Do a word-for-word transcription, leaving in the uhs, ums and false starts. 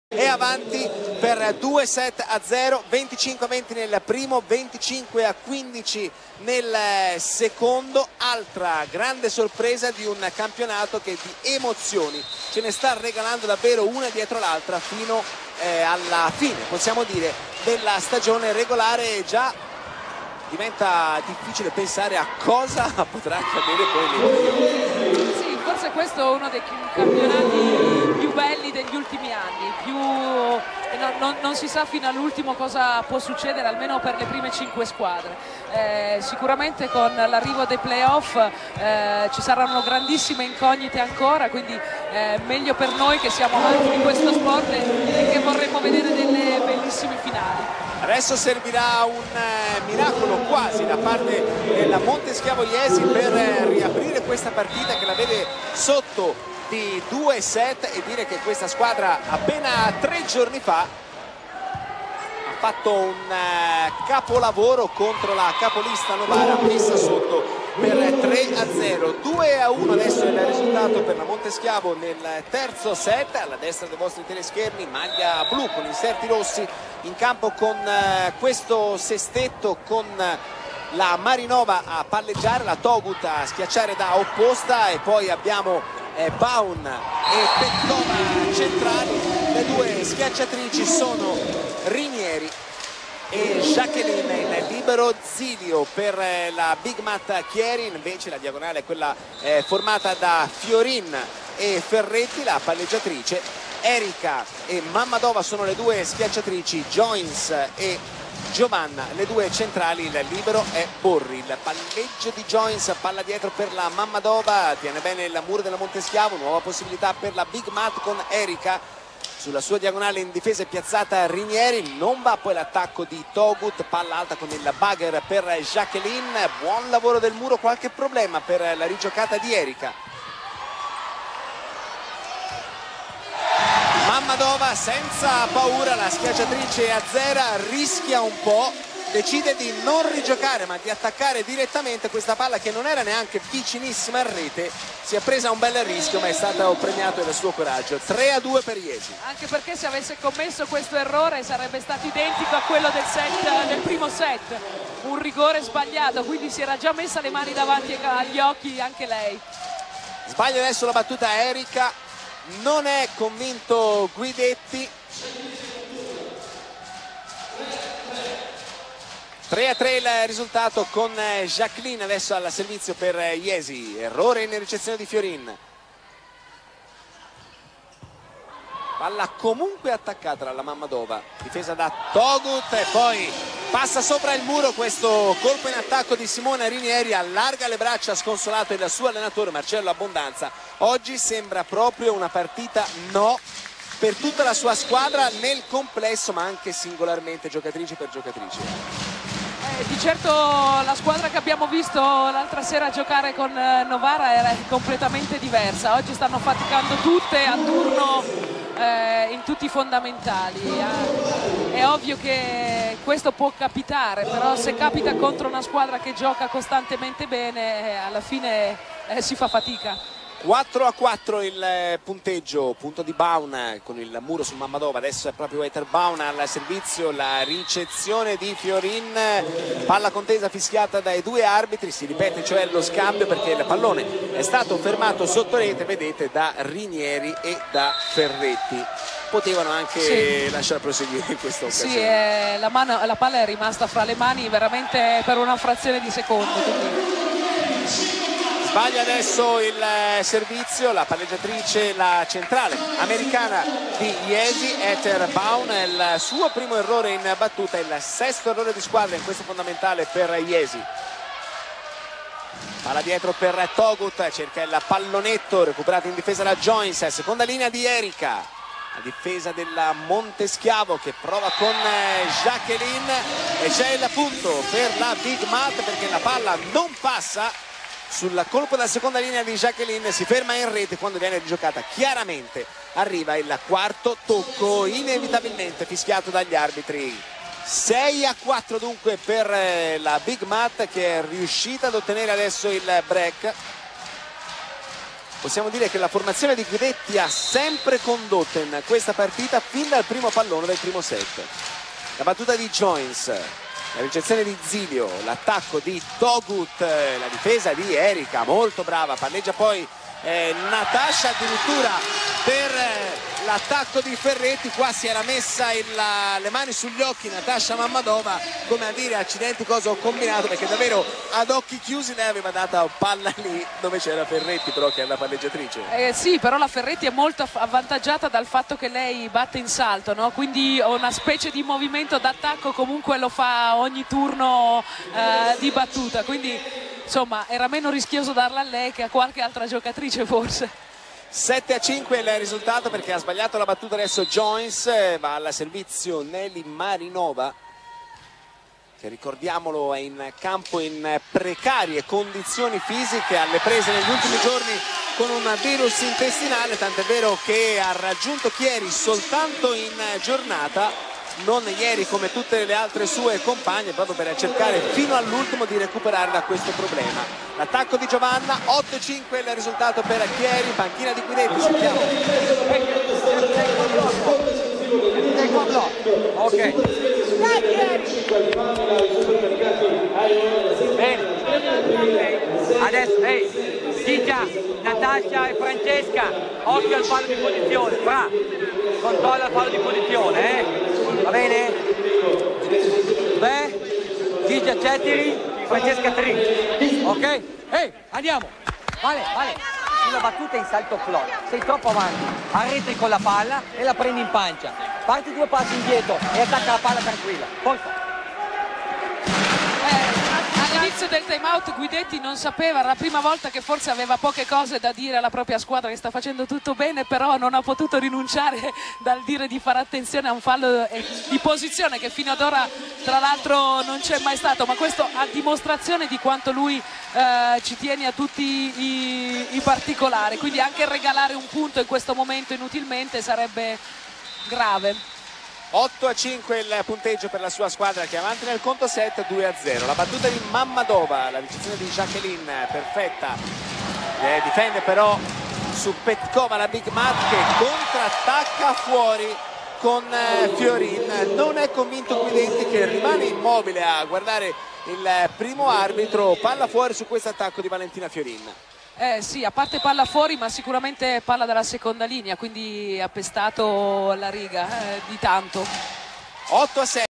È avanti per due set a zero, venticinque a venti nel primo, venticinque a quindici nel secondo. Altra grande sorpresa di un campionato che di emozioni ce ne sta regalando davvero una dietro l'altra fino eh, alla fine, possiamo dire, della stagione regolare. Già diventa difficile pensare a cosa potrà accadere poi nei Sì, forse questo è uno dei campionati più belli degli ultimi anni, più non, non, non si sa fino all'ultimo cosa può succedere, almeno per le prime cinque squadre. Eh, sicuramente con l'arrivo dei playoff eh, ci saranno grandissime incognite ancora, quindi eh, meglio per noi che siamo amanti di questo sport e, e che vorremmo vedere delle bellissime finali. Adesso servirà un eh, miracolo quasi da parte della Monteschiavo Jesi per eh, riaprire questa partita che la vede sotto di due set, e dire che questa squadra appena tre giorni fa ha fatto un eh, capolavoro contro la capolista Novara, messa sotto per tre a zero. due a uno adesso è il risultato per la Monteschiavo nel terzo set. Alla destra dei vostri teleschermi, maglia blu con inserti rossi, in campo con eh, questo sestetto, con la Marinova a palleggiare, la Togut a schiacciare da opposta, e poi abbiamo eh, Baun e Petkova centrali. Le due schiacciatrici sono Rinieri e Jacqueline in libero. Zilio per eh, la Big Mat Chieri, invece la diagonale è quella eh, formata da Fiorin e Ferretti, la palleggiatrice. Erika e Mammadova sono le due schiacciatrici, Joins e Giovanna le due centrali. Il libero è Borri. Il palleggio di Joins, palla dietro per la Mammadova, tiene bene il muro della Monteschiavo. Nuova possibilità per la Big Mat con Erika. Sulla sua diagonale in difesa è piazzata Rinieri, non va poi l'attacco di Togut, palla alta con il bugger per Jacqueline. Buon lavoro del muro, qualche problema per la rigiocata di Erika. Mammadova senza paura, la schiacciatrice azzera, rischia un po', decide di non rigiocare ma di attaccare direttamente questa palla che non era neanche vicinissima a rete. Si è presa un bel rischio ma è stato premiato il suo coraggio. tre a due per Jesi. Anche perché se avesse commesso questo errore sarebbe stato identico a quello del, set, del primo set, un rigore sbagliato, quindi si era già messa le mani davanti agli occhi anche lei. Sbaglia adesso la battuta Erika, non è convinto Guidetti. tre a tre il risultato, con Jacqueline adesso al servizio per Jesi. Errore in ricezione di Fiorin. Palla comunque attaccata dalla Mammadova, difesa da Togut, e poi passa sopra il muro questo colpo in attacco di Simona Rinieri. Allarga le braccia sconsolato il suo allenatore Marcello Abbondanza. Oggi sembra proprio una partita no per tutta la sua squadra nel complesso, ma anche singolarmente, giocatrice per giocatrice. Eh, di certo la squadra che abbiamo visto l'altra sera giocare con eh, Novara era completamente diversa. Oggi stanno faticando tutte a turno eh, in tutti i fondamentali. Eh, è ovvio che questo può capitare, però se capita contro una squadra che gioca costantemente bene, eh, alla fine eh, si fa fatica. quattro a quattro il punteggio, punto di Baun con il muro su Mammadova. Adesso è proprio Ether Baun al servizio, la ricezione di Fiorin, palla contesa fischiata dai due arbitri. Si ripete cioè lo scambio perché il pallone è stato fermato sotto rete, vedete, da Rinieri e da Ferretti. Potevano anche sì. lasciare proseguire in questa occasione. Sì, eh, la, mano, la palla è rimasta fra le mani veramente per una frazione di secondo, quindi... Sbaglia adesso il servizio la palleggiatrice, la centrale americana di Jesi, Ether Baun. Il suo primo errore in battuta, il sesto errore di squadra in questo fondamentale per Jesi. Palla dietro per Togut, cerca il pallonetto, recuperato in difesa da Joins. Seconda linea di Erika, la difesa della Monteschiavo che prova con Jacqueline, e c'è il punto per la Big Mat perché la palla non passa sul colpo della seconda linea di Jacqueline, si ferma in rete. Quando viene rigiocata chiaramente arriva il quarto tocco, inevitabilmente fischiato dagli arbitri. sei a quattro dunque per la Big Mat che è riuscita ad ottenere adesso il break. possiamo dire che la formazione di Guidetti ha sempre condotto in questa partita fin dal primo pallone del primo set. La battuta di Joins, la ricezione di Zilio, l'attacco di Togut, la difesa di Erika, molto brava, palleggia poi eh, Natasha addirittura per eh, l'attacco di Ferretti. Qua si era messa il, le mani sugli occhi Natasha Mammadova, come a dire accidenti cosa ho combinato, perché davvero ad occhi chiusi lei aveva data palla lì dove c'era Ferretti però che è la palleggiatrice. Eh, sì, però la Ferretti è molto avvantaggiata dal fatto che lei batte in salto, no? Quindi una specie di movimento d'attacco comunque lo fa ogni turno eh, di battuta, quindi insomma era meno rischioso darla a lei che a qualche altra giocatrice forse. sette a cinque il risultato perché ha sbagliato la battuta adesso Joins, va al servizio Nelly Marinova, che ricordiamolo è in campo in precarie condizioni fisiche, alle prese negli ultimi giorni con un virus intestinale, tant'è vero che ha raggiunto Chieri soltanto in giornata, non ieri come tutte le altre sue compagne, proprio per cercare fino all'ultimo di recuperare da questo problema. L'attacco di Giovanna, otto a cinque il risultato per Chieri, panchina di Guidetti, sentiamo. Ok. Bene. Adesso, ehi, Gigia, Natasha e Francesca, occhio al fallo di posizione, fra, controlla il fallo di posizione, eh? Va bene? Beh, Gigia Cettiri, Francesca Tri, ok? Ehi, andiamo! Vale, vale, sulla battuta in salto float, sei troppo avanti, arretri con la palla e la prendi in pancia, parti due passi indietro e attacca la palla tranquilla, forza! All'inizio del time out Guidetti non sapeva, era la prima volta che forse aveva poche cose da dire alla propria squadra che sta facendo tutto bene, però non ha potuto rinunciare dal dire di fare attenzione a un fallo di posizione che fino ad ora tra l'altro non c'è mai stato, ma questo a dimostrazione di quanto lui eh, ci tiene a tutti i, i particolari, quindi anche regalare un punto in questo momento inutilmente sarebbe grave. otto a cinque il punteggio per la sua squadra che è avanti nel conto set, due a zero. La battuta di Mammadova, la ricezione di Jacqueline perfetta, eh, difende però su Petkova la Big Mat che contrattacca fuori con eh, Fiorin. Non è convinto Guidetti, che rimane immobile a guardare il primo arbitro. Palla fuori su questo attacco di Valentina Fiorin. Eh sì, a parte palla fuori, ma sicuramente palla dalla seconda linea, quindi ha pestato la riga eh, di tanto. otto a sei.